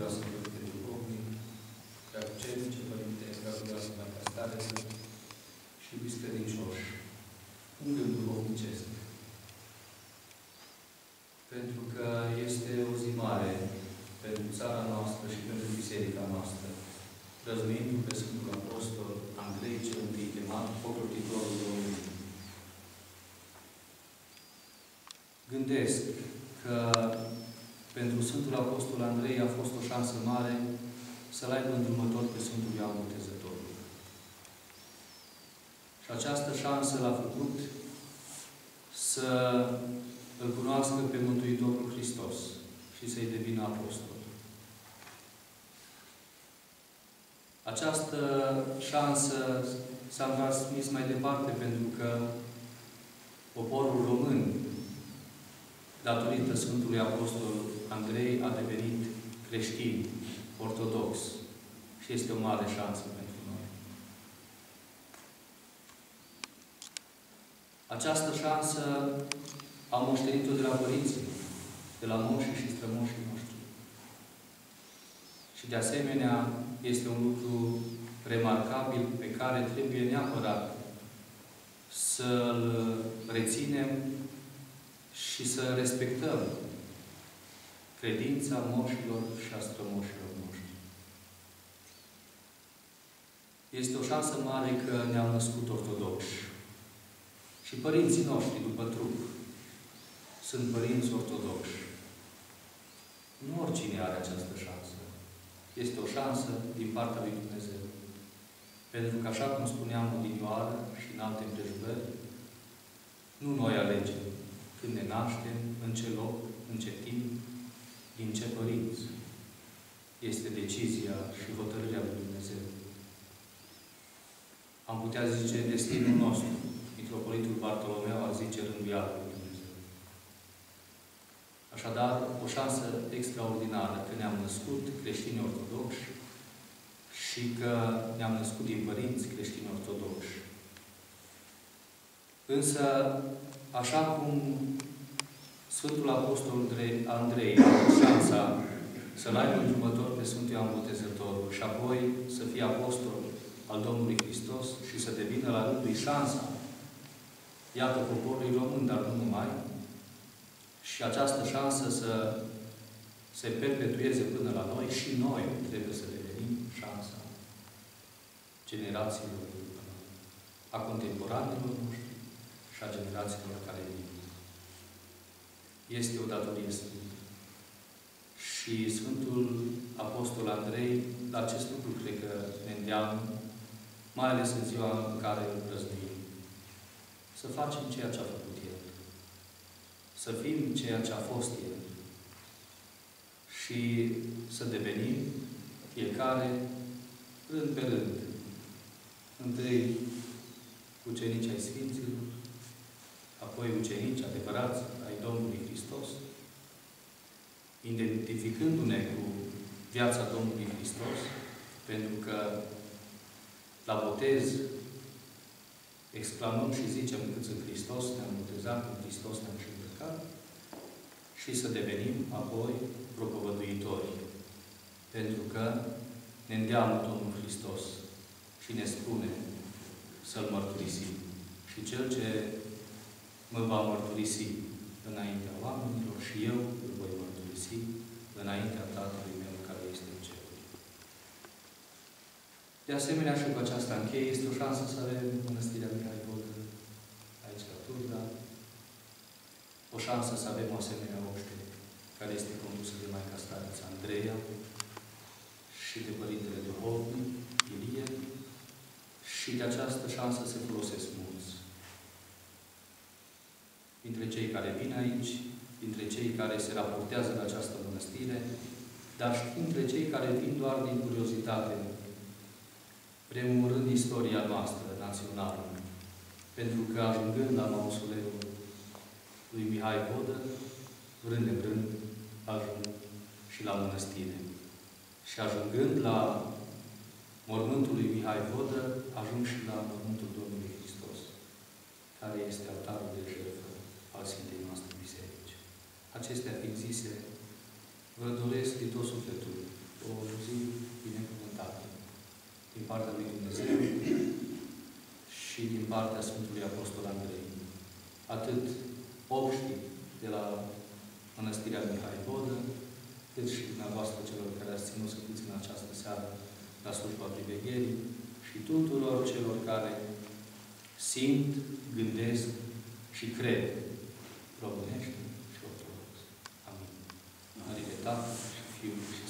Glorioasă Părinte Duhovnic, Preacucernice Părinte, Glorioasă Maica Stareță și iubiți credincioși, un gând duhovnicesc. Pentru că este o zi mare pentru țara noastră și pentru biserica noastră, răznuindu-l pe Sfântul Apostol Andrei cel întâi chemat, ocrotitorul Domnului. Gândesc că pentru Sfântul Apostol Andrei a fost o șansă mare să-l aibă îndrumător pe Sfântul Ioan Botezătorul. Și această șansă l-a făcut să îl cunoască pe Mântuitorul Hristos și să-i devină apostol. Această șansă s-a transmis mai departe pentru că poporul român, datorită Sfântului Apostol Andrei, a devenit creștin, ortodox. Și este o mare șansă pentru noi. Această șansă am moștenit-o de la părinții, de la moșii și strămoșii noștri. Și de asemenea, este un lucru remarcabil pe care trebuie neapărat să-l reținem și să respectăm credința moșilor și a strămoșilor noștri. Este o șansă mare că ne-am născut ortodoxi. Și părinții noștri, după trup, sunt părinți ortodoxi. Nu oricine are această șansă. Este o șansă din partea lui Dumnezeu. Pentru că, așa cum spuneam odinioară și în alte împrejurări, nu noi alegem când ne naștem, în ce loc, în ce timp, din ce părinți. Este decizia și hotărârea lui Dumnezeu. Am putea zice destinul nostru. Mitropolitul Bartolomeu ar zice rânduiala lui Dumnezeu. Așadar, o șansă extraordinară că ne-am născut creștini ortodoxi și că ne-am născut din părinți creștini ortodoxi. Însă, așa cum Sfântul Apostol Andrei a avut șansa să-l aibă îndrumător pe Sfântul Ioan Botezătorul și apoi să fie apostol al Domnului Hristos și să devină la rândul lui șansa, iată, poporului român, dar nu numai, și această șansă să se perpetueze până la noi, și noi trebuie să devenim șansa generațiilor, a contemporanilor noștri și a generațiilor care vin. Este o datorie sfântă. Și Sfântul Apostol Andrei, la acest lucru, cred că ne îndeamnă, mai ales în ziua în care îl răznuim, să facem ceea ce a făcut El. Să fim ceea ce a fost El. Și să devenim fiecare rând pe rând. Întâi ucenici ai Sfinților, apoi ucenici adevărați ai Domnului Hristos, identificându-ne cu viața Domnului Hristos, pentru că la botez exclamăm și zicem cât în Hristos ne-am botezat, în Hristos ne-am și îmbrăcat, și să devenim apoi propovăduitori. Pentru că ne îndeamnă Domnul Hristos și ne spune să-L mărturisim. Și Cel ce mă va mărturisi înaintea oamenilor și eu îl voi mărturisi înaintea Tatălui meu care este în cer. De asemenea, și cu aceasta încheie, este o șansă să avem Mănăstirea Mihai Vodă aici la Turda, o șansă să avem o asemenea oște care este condusă de Maica Stareță Andreea și de Părintele Duhovnic, Ilie, și de această șansă se folosesc mulți. Dintre cei care vin aici, dintre cei care se raportează la această mănăstire, dar și dintre cei care vin doar din curiozitate, rememorând istoria noastră națională. Pentru că ajungând la mausoleul lui Mihai Vodă, rând în rând, ajung și la mănăstire. Și ajungând la mormântul lui Mihai Vodă, ajung și la mormântul Domnului Hristos, care este altarul de jertfă al Sfintei noastre Biserici. Acestea fiind zise, vă doresc din tot sufletul o zi binecuvântată din partea lui Dumnezeu și din partea Sfântului Apostol Andrei. Atât obștii de la Mănăstirea Mihai Vodă, cât și dumneavoastră celor care ați ținut să fiți în această seară la slujba privegherii și tuturor celor care simt, gândesc și cred românește și ortodox. Amin. În numele Tatălui și Fiului